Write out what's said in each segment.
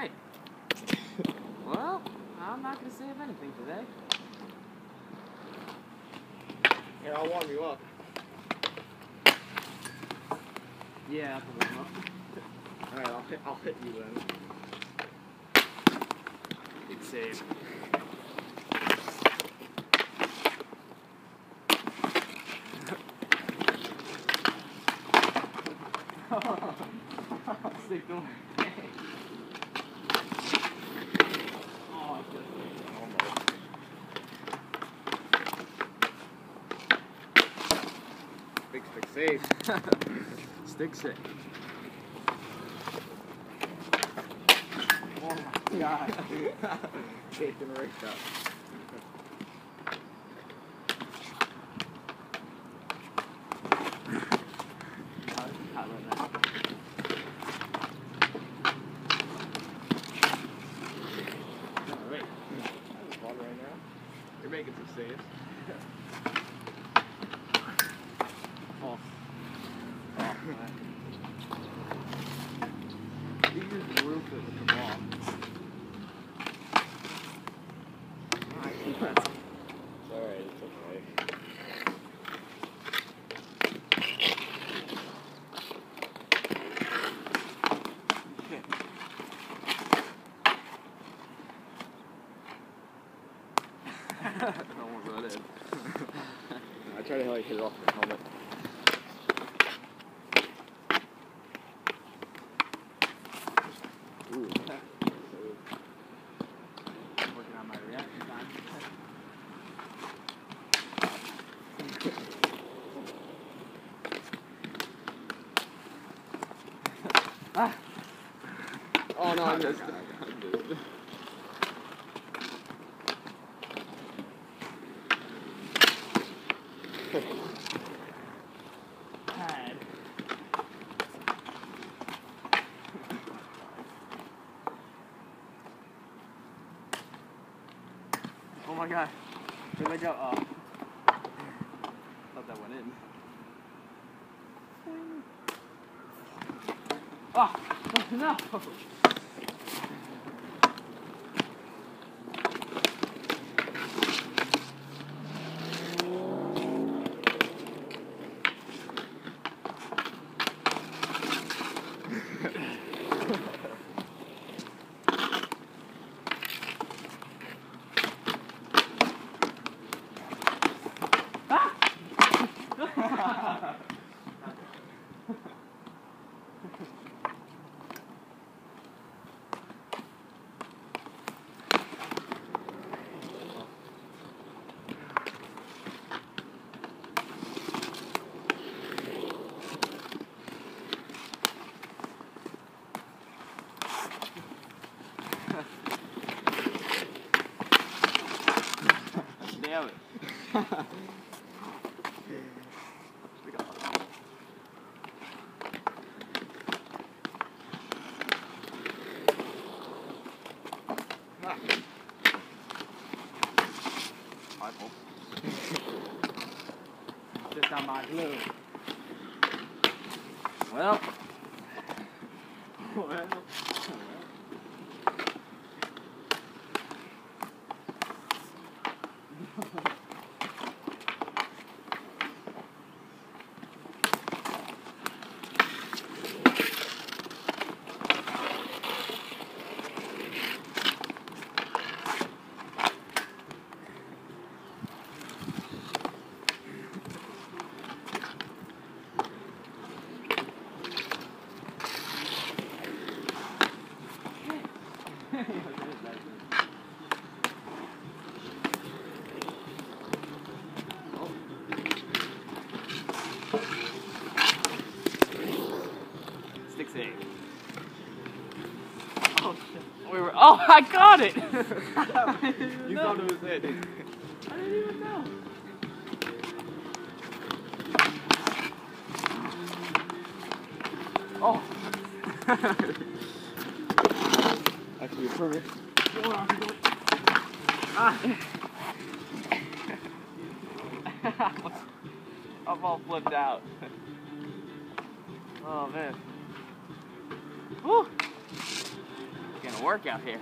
Alright. Well, I'm not going to save anything today. Here, I'll warm you up. Yeah, that's a warm up. Alright, I'll hit you then. Big save. Stick going. Oh, I Almost. Big stick save. Stick save. Oh my god. Taking a rick up. You're making some saves. Oh. You just roof it with the ball. It's alright, it's okay. Almost got it. I try to hit it off the helmet. Ooh. Working on my reaction time. Ah. Oh no, I missed. Pad. Oh my god. Where'd I go? Oh. Thought that went in. Oh! No! Damn it. Rifle. Just on my glue. Well. Stick save. Oh shit. Oh, I got it! You thought it was it. I didn't even know. Oh. Actually, a permit. Ah. I'm all flipped out. Oh man. Woo. Again, having a workout here.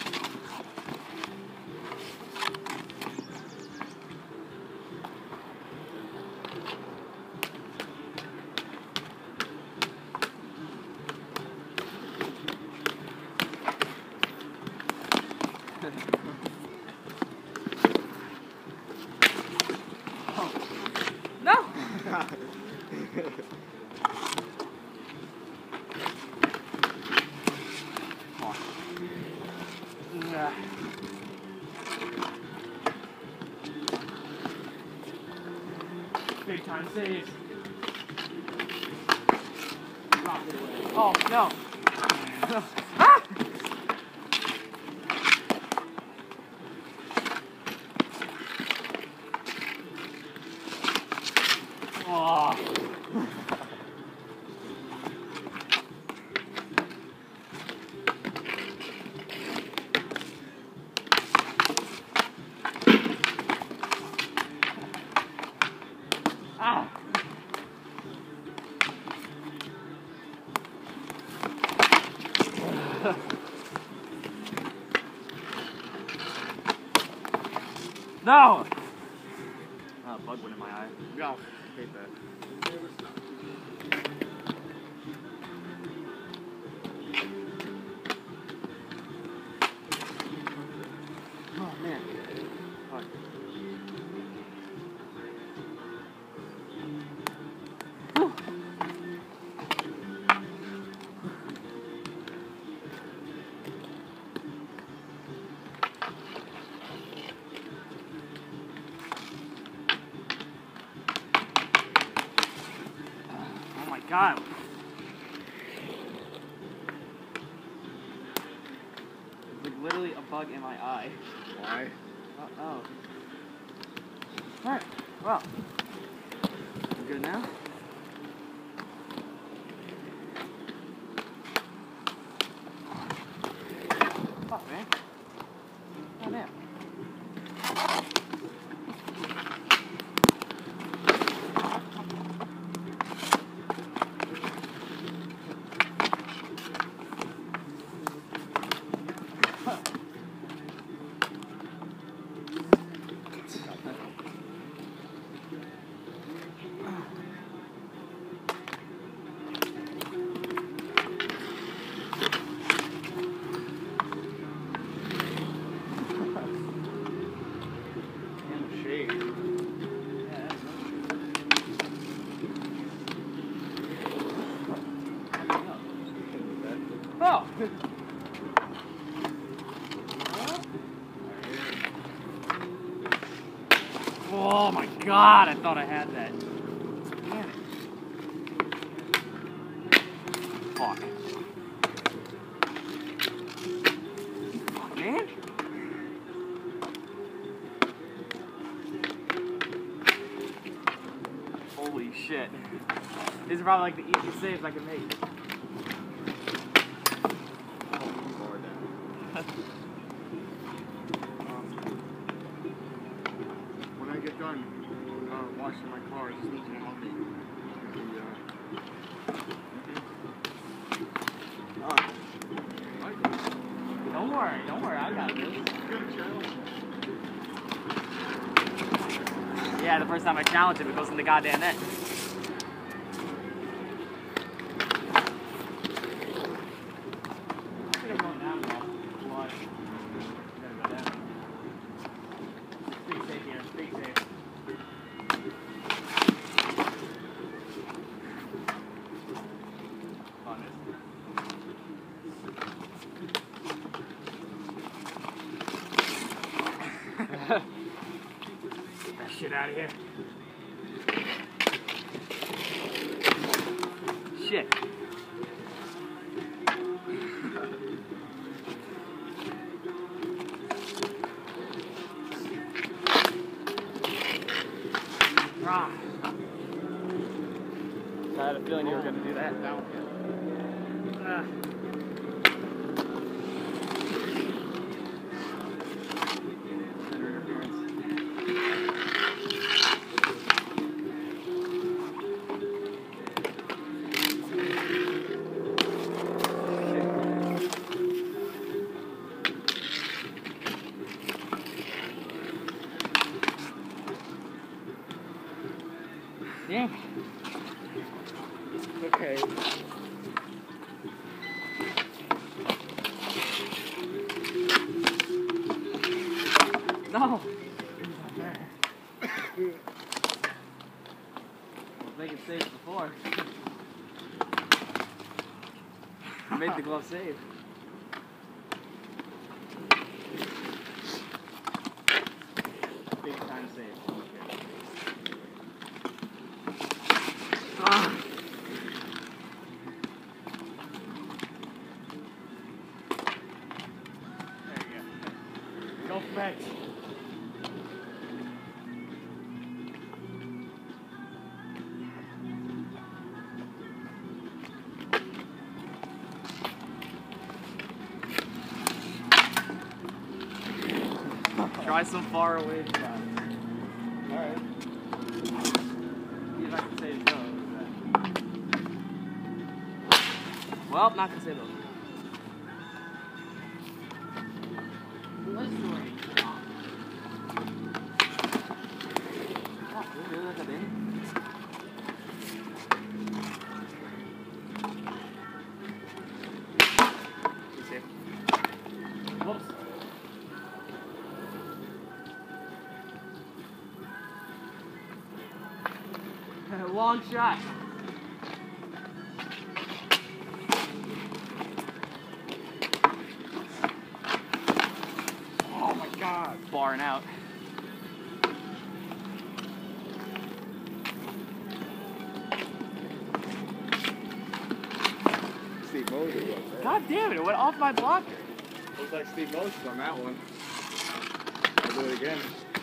No! Big time saves. Oh, no. Ah! Oh. Ah. No! Oh, bug went in my eye. No, hate that. Oh, man. Fuck. Whew. Oh my god. There's like literally a bug in my eye. Why? Oh. Alright, well. You good now? Fuck, man. Oh, man. Shade. Oh! Oh my god, I thought I had that. Damn it. Fuck. Fuck, man. Holy shit. These are probably like the easiest saves I can make. When I get done washing my car, just need you to help me. Don't worry, I got this. Yeah, the first time I challenge him, it goes in the goddamn net. Get that shit out of here. Shit. Ah. I had a feeling you were going to do that. Damn. Okay. No. Make it safe before. Made the glove safe. Big time safe. Okay. Ah. There you go. Go fetch. Try some far away shots. Alright. See if I can say those. Well, not gonna say those. Blistering. Oh, really look at it. Whoops. Long shot. Oh my god. Barring out. Steve Moses was there. God damn it, it went off my blocker. Looks like Steve Moses on that one. I'll do it again.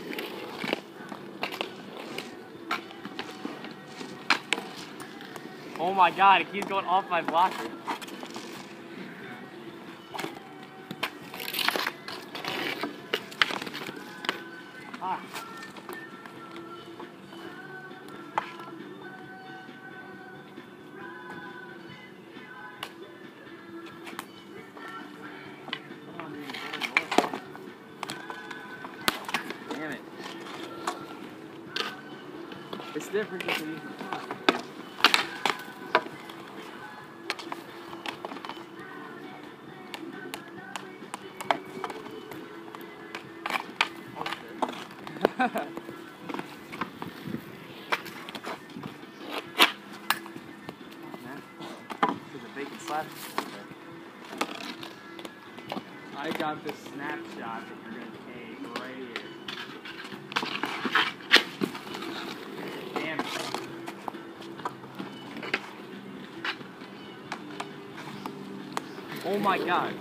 Oh my god, it keeps going off my blocker. Ah. Damn it. It's different just to use the top. I got this snapshot that you're gonna take right here. Damn it. Oh my god.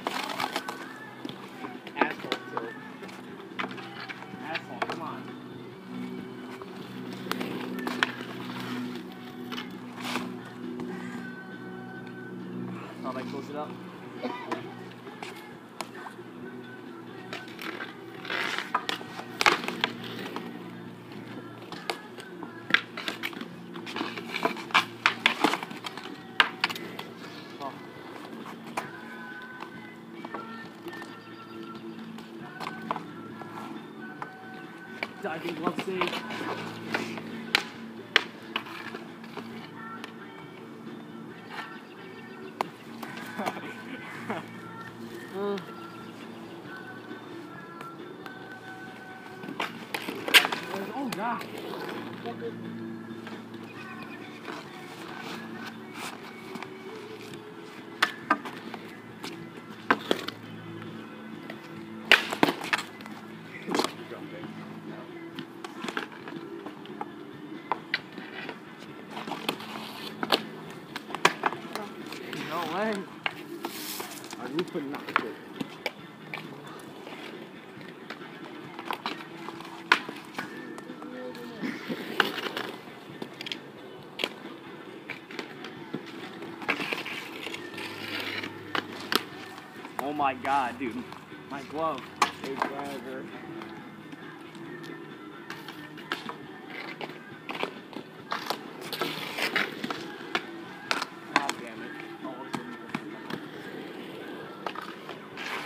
Asshole tilt. Asshole, come on. Thought I close it up. Diving glove save. Oh god. No way. I would not do it. Oh my god, dude. My glove. Big driver.